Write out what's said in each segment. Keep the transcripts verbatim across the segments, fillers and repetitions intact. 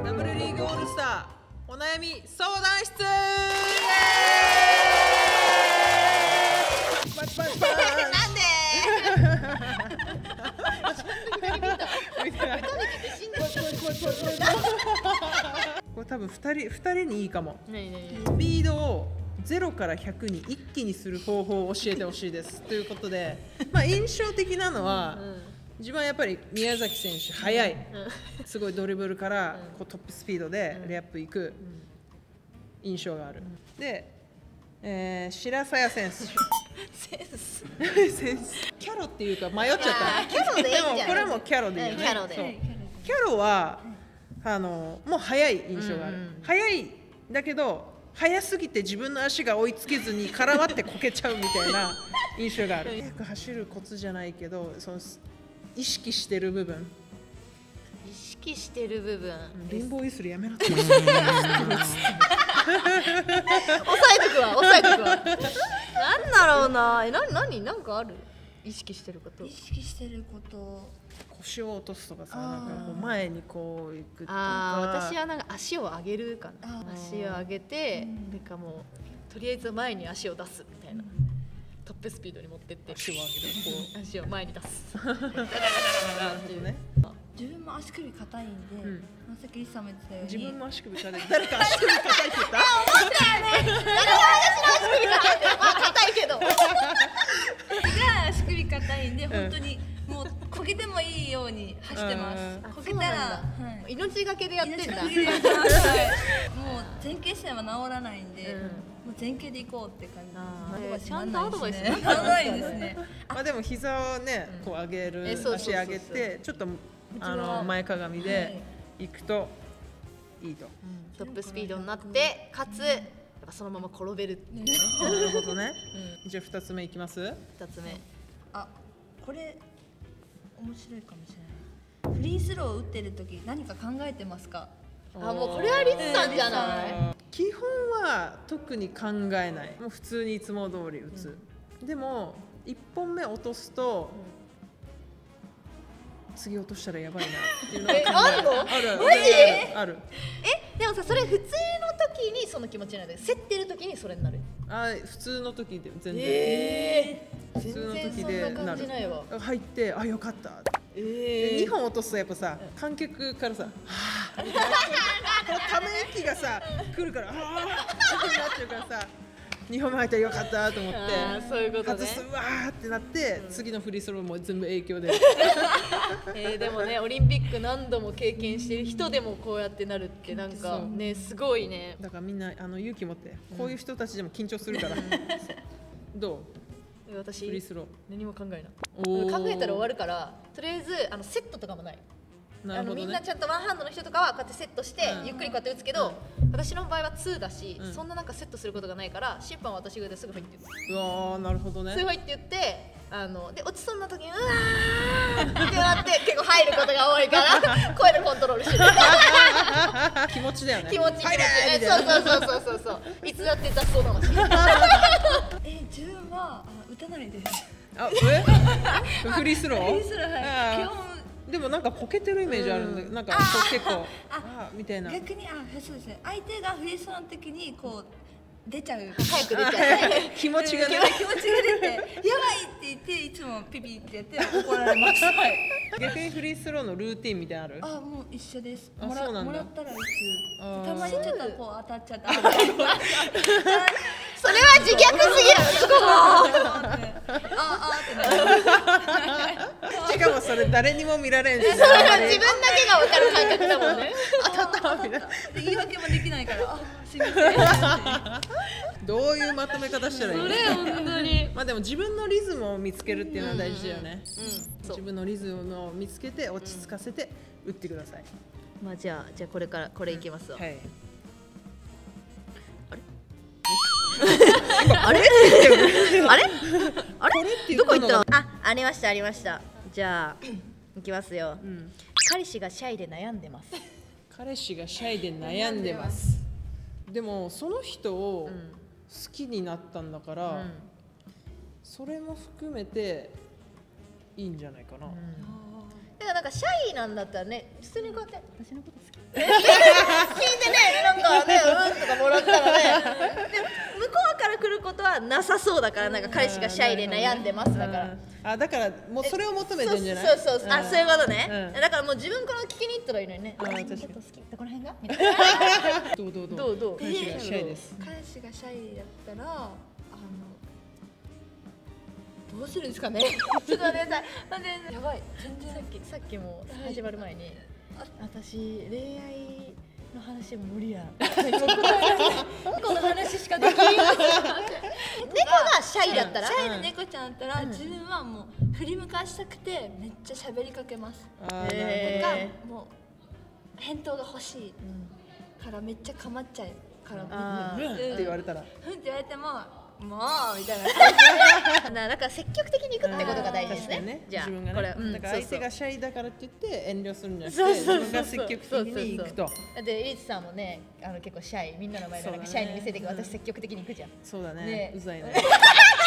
ダブルリーグオールスターお悩み相談室。パチパチパーン。 なんでこれ多分二人二人にいいかも。 何何スピードをゼロからひゃくに一気にする方法を教えてほしいですということで、まあ印象的なのは、うん、自分はやっぱり宮崎選手速い、うん、すごいドリブルからこうトップスピードでレイアップいく印象がある。うん、で、えー、白鞘選手センスセンスキャロっていうか迷っちゃった。 キャロでいいんじゃない？ でもこれはもうキャロでいいよね。 キャロで。 キャロはあのもう速い印象がある。うんうん、速いだけど速すぎて自分の足が追いつけずに絡まってこけちゃうみたいな印象がある。速く走るコツじゃないけど、その意識してる部分。 意識してる部分。 レインボーユースルやめろって。 抑えとくわ、抑えとくわ。なんだろうな、え、な、なに、なんかある。意識してること。 意識してること。 腰を落とすとかさ、なんかこう前にこう行くとか。 ああ、私はなんか足を上げるかな。足を上げて、なんかもうとりあえず前に足を出すみたいな。トップスピードに持ってって足を上げる、 こう足を前に出す。 なるほどね。 自分も足首硬いんで、まさきりさんも言ってたように。 自分も足首硬い。誰か足首硬いって言った？ 思ったよね。誰が私の足首硬いって、まあ硬いけど。 が足首硬いんで、本当にもうこけてもいいように走ってます。こけたら命がけでやってんだ。もう前傾姿勢は治らないんで、もう前傾で行こうって感じ。 ちゃんとアドバイスね。ないですね。 まあでも膝をね、こう上げる、足上げてちょっとあの前かがみで行くといいと。 トップスピードになってかつそのまま転べる。 なるほどね。じゃあ二つ目いきます。 二つ目。 あ、これ面白いかもしれない。フリースローを打ってる時何か考えてますか？ あ、もうこれはリツさんじゃない？ 基本は特に考えない。もう普通にいつも通り打つ。でも一本目落とすと次落としたらやばいなっていうのが考える。ある。 マジ？ ある。 え、でもさ、それ普通の時にその気持ちになる。競ってる時にそれになる。 あ、普通の時で全然。 えー、普通の時でなる。入ってあ、よかった。えー、にほん落とすとやっぱさ、観客からさ、はぁみたいなこのため息がさ来るからはぁってなっちゃうからさ、にほんめ入ったらよかったと思ってそういうことね、 外すわーってなって、うん、次のフリースローも全部影響でえー、でもね、オリンピック何度も経験してる人でもこうやってなるってなんかね、すごいね。 だからみんなあの勇気持ってこういう人たちでも緊張するから、うん、どう？ 私フリースロー何も考えない。考えたら終わるから、とりあえずあのセットとかもない。あのみんなちゃんとワンハンドの人とかはこうやってセットしてゆっくりこうやって打つけど、私の場合はツーだし、そんななんかセットすることがないから審判は私がですぐ入って言う。うわー、なるほどね。 すぐ入って言って、あので落ちそうな時にうわーってなって結構入ることが多いから声でコントロールしてる。 気持ちだよね。 気持ち入れて、そうそうそうそうそうそう。いつだって雑草魂。 え、自分は打たないです。 あ、え？フリースロー？ フリースロー、はい。基本でもなんかこけてるイメージあるんで、うん、なんかこう結構あみたいな。 逆にあ、そうですね。相手がフリースローの時にこう出ちゃう。 早く出ちゃう。 気持ちがね。 気持ちが出てやばいって言っていつもピピってやって怒られます。はい。 逆にフリースローのルーティンみたいなのある？ あ、もう一緒です。 あ、そうなんだ。 もらったらいつ。たまにちょっとこう当たっちゃった。 それは自虐すぎる。 ああってなる。 しかもそれ誰にも見られんし。 それは自分だけが分かる感覚だもんね。 当たったみたいな。 言い訳もできないから。あ、すみません。 どういうまとめ方したらいい？ それ本当に。 まあでも自分のリズムを見つけるっていうのは大事だよね。自分のリズムを見つけて落ち着かせて打ってください。 まあじゃあじゃあこれからこれいきますわ。はい。あれ？あれ？あれ？どこ行ったの？あ、ありましたありました。じゃあいきますよ。彼氏がシャイで悩んでます。 彼氏がシャイで悩んでます。でもその人を好きになったんだから、それも含めていいんじゃないかな。 だからなんかシャイなんだったらね、普通にこうやって私のこと好き。 聞いてね、なんかね、うんとかもらったらねで向こうから来ることはなさそうだから、なんか彼氏がシャイで悩んでますだから、 あ、だからもうそれを求めてんじゃない？ そうそうそう、あ、そういうことね、 うん、 だからもう自分から聞きに行ったらいいのにね。 あ、確かに。 ちょっと好きどこら辺がみたいな。 どうどうどうどうどう彼氏がシャイです。 彼氏がシャイだったら、あのどうするんですかね。ちょっと待ってください。やばい、全然さっきさっきも始まる前に、私恋愛の話も無理や。この話しかできない。猫がシャイだったら、 シャイの猫ちゃんだったら、自分はもう振り向かしたくてめっちゃ喋りかけます。 あー、 えがーもう返答が欲しいからめっちゃ構っちゃうからあーうんって言われたら、 ふんって言われてももうみたいな。 なだから積極的に行くってことが大事ですね。 確かにね、 じゃあ自分がね、 これ、うんだから相手がシャイだからって言って遠慮するんじゃなくて、 そう自そうそう分が積極的に行くと。 だってリツさんもね、あの結構シャイ、みんなの前でなんかシャイに見せてく、私積極的に行くじゃん。 そうだねね、 うざいね。 うざいね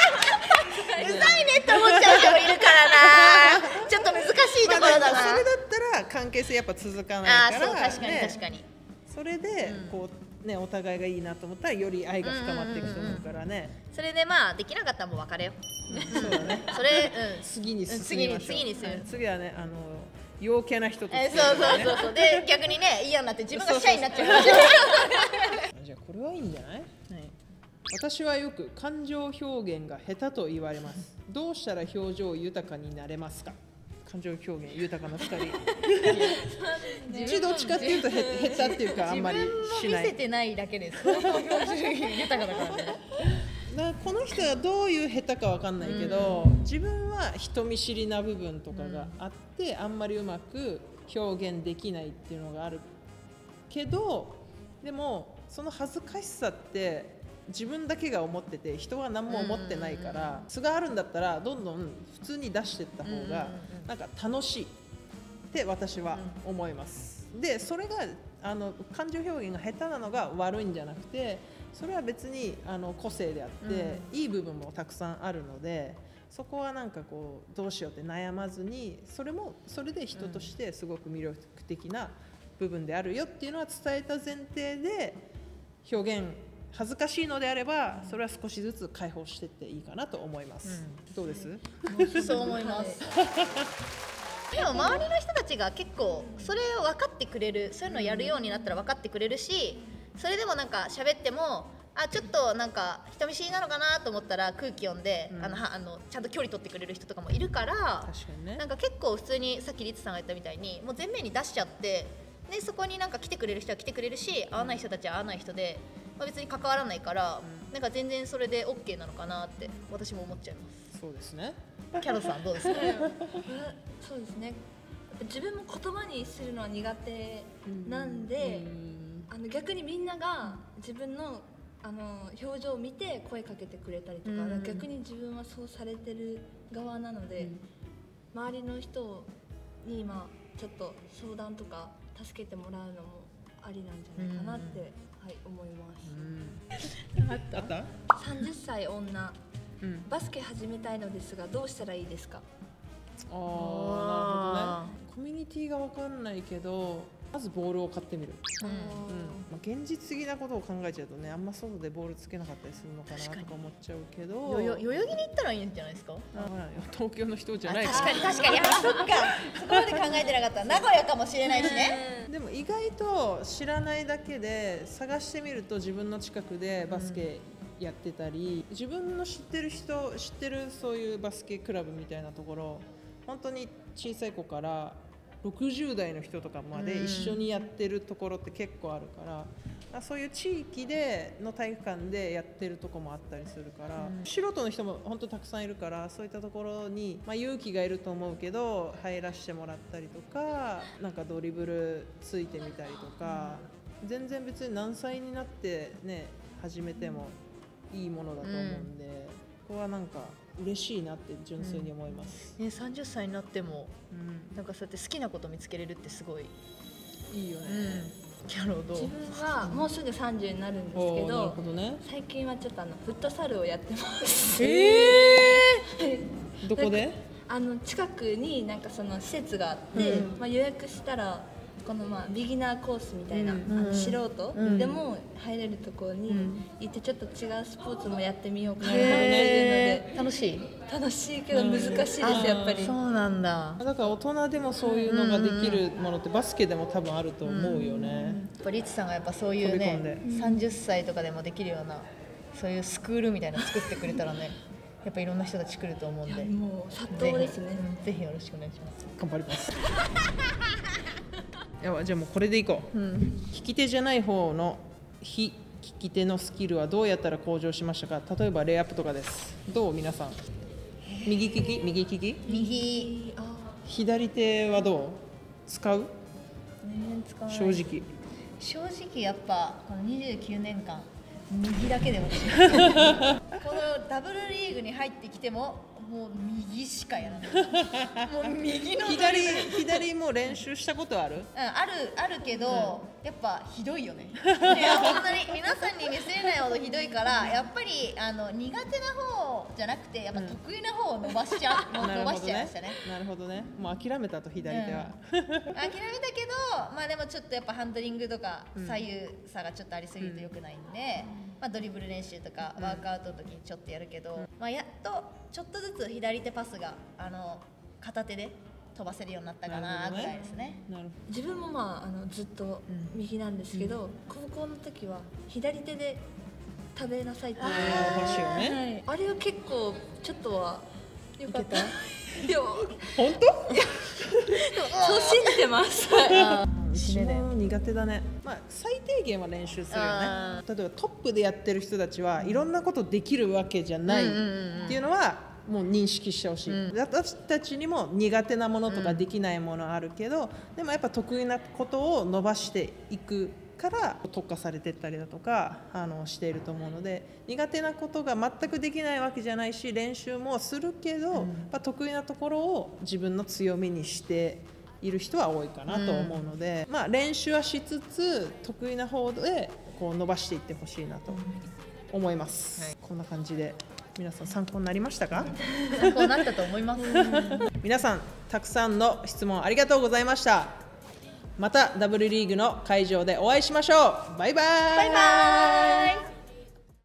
って思っちゃう人もいるからな。ちょっと難しいところだな。 それだったら関係性やっぱ続かないから、 あー、そう、確かにね確かに。 それでこうね、お互いがいいなと思ったらより愛が深まっていくと思うからね。 それでまあできなかったらもう別れようん、そうだね。 う。それ、うん。 次に進みましょう。 次に次に進むはい次はね、あの陽キャな人とえ、 付き合そうそうねそうそう。で逆にね、嫌になって自分がシャイになっちゃうから。 じゃあこれはいいんじゃない？私はよく感情表現が下手と言われます。どうしたら表情豊かになれますか？感情表現豊かなふたり。うちどっちかっていうとへ下手っていうかあんまりしない。 見せてないだけです。相当表情豊かだからね。 だからこの人がどういう下手かわかんないけど、 うん、 自分は人見知りな部分とかがあって、うん、あんまりうまく表現できないっていうのがあるけど、でもその恥ずかしさって自分だけが思ってて人は何も思ってないから、素があるんだったらどんどん普通に出していった方がなんか楽しいって私は思います。でそれがあの感情表現が下手なのが悪いんじゃなくて、それは別にあの個性であって、うん、いい部分もたくさんあるので、そこはなんかこうどうしようって悩まずに、それもそれで人としてすごく魅力的な部分であるよっていうのは伝えた前提で、表現恥ずかしいのであればそれは少しずつ解放していっていいかなと思います、うん、どうです？ そう思います。でも周りの人たちが結構それを分かってくれる、そういうのをやるようになったら分かってくれるし、それでもなんか喋ってもあちょっとなんか人見知りなのかなと思ったら空気読んで、うん、あのあのちゃんと距離取ってくれる人とかもいるから、 確かにね、 なんか結構普通にさっきリツさんが言ったみたいにもう前面に出しちゃって、でそこになんか来てくれる人は来てくれるし、会わない人たちは会わない人で、まあ、別に関わらないから、うん、なんか全然それで OK なのかなって私も思っちゃいます。 そうですね。 キャロさんどうですか？ そうですね。自分も言葉にするのは苦手なんで、うん、あの逆にみんなが自分のあの表情を見て声かけてくれたりとか、うん、逆に自分はそうされてる側なので、うん、周りの人に今ちょっと相談とか助けてもらうのもありなんじゃないかなって、うん、はい、思います。 うん、あった？ さんじゅっさい女、うん、バスケ始めたいのですがどうしたらいいですか？ ああ、なるほどね。コミュニティが分かんないけどまずボールを買ってみる、うんうん、まあ、現実的なことを考えちゃうとね、あんま外でボールつけなかったりするのかなとか思っちゃうけど、 代々木に行ったらいいんじゃないですか？ 東京の人じゃないから。確かに確かに、あ、そっか、そこまで考えてなかった。名古屋かもしれないしね。 でも意外と知らないだけで探してみると自分の近くでバスケやってたり、うん、自分の知ってる人知ってるそういうバスケクラブみたいなところ、本当に小さい子からろくじゅう代の人とかまで一緒にやってるところって結構あるから、そういう地域での体育館でやってるとこもあったりするから、うん、素人の人も本当たくさんいるから、そういったところに、まあ、勇気がいると思うけど入らせてもらったりとか、なんかドリブルついてみたりとか、全然別に何歳になってね始めてもいいものだと思うんで、うん、ここはなんか嬉しいなって純粋に思います、 うん、ね、さんじゅっさいになっても、うん、なんかそうやって好きなこと見つけれるってすごいいいよね、 うん、キャロどう？ 自分はもうすぐさんじゅうになるんですけど、なるほど、ね、最近はちょっとあのフットサルをやってます。 えー、どこで？ あの近くになんかその施設があって、うん、まあ、予約したらこのまあビギナーコースみたいな、 うんあの素人うんでも入れるところに行ってちょっと違うスポーツもやってみようかなってへいうー楽しい。 ので楽しいけど難しいですやっぱり。 そうなんだ。 だから大人でもそういうのができるものってバスケでも多分あると思うよね。 やっぱリツさんがやっぱそういう飛び込んねでさんじゅっさいとかでもできるようなそういうスクールみたいなの作ってくれたらねやっぱいろんな人たち来ると思うんで、 もう殺到ですね。 ぜひ、うんぜひよろしくお願いします。 頑張ります。やばじゃあもうこれでいこう。 うん、 利き手じゃない方の非利き手のスキルはどうやったら向上しましたか。例えばレイアップとかです。どう皆さん。右利き右利き右あ左手はどう使う全然使わない。 正直。 正直やっぱこのにじゅうきゅうねんかん右だけで私このダブルリーグに入ってきてももう右しかやらないもう右の左左も練習したことある？ うん、あるあるけど、やっぱひどいよねいや本当に皆さんに見せれないほどひどいからやっぱりあの苦手な方じゃなくてやっぱ得意な方を伸ばしちゃう、もう伸ばしちゃいましたね。 なるほどね。もう諦めたと左手は。 諦めたけどまあでもちょっとやっぱハンドリングとか左右差がちょっとありすぎると良くないんで、まあ、ドリブル練習とかワークアウトの時にちょっとやるけど、まあ、やっとちょっとずつ左手パスがあの片手で飛ばせるようになったかなぐらいですね。 なるほ自分もまああのずっと右なんですけど、高校の時は左手で食べなさいって言われて、 あー箸をねはい、あれは結構ちょっとは良かった。いや、 本当？ そう信じてます。 私も苦手だね。まあ最低限は練習するよねあ。 例えばトップでやってる人たちはいろんなことできるわけじゃないっていうのはもう認識してほしい。私たちにも苦手なものとかできないものあるけど、でもやっぱ得意なことを伸ばしていくから特化されてったりだとかあのしていると思うので、苦手なことが全くできないわけじゃないし練習もするけど、やっぱ得意なところを自分の強みにしている人は多いかなと思うので、まあ、練習はしつつ得意な方でこう伸ばしていってほしいなと思います、はい、こんな感じで皆さん参考になりましたか？ 参考になったと思います皆さんたくさんの質問ありがとうございました。またダブルリーグの会場でお会いしましょう。バイバイ。 バイバイ。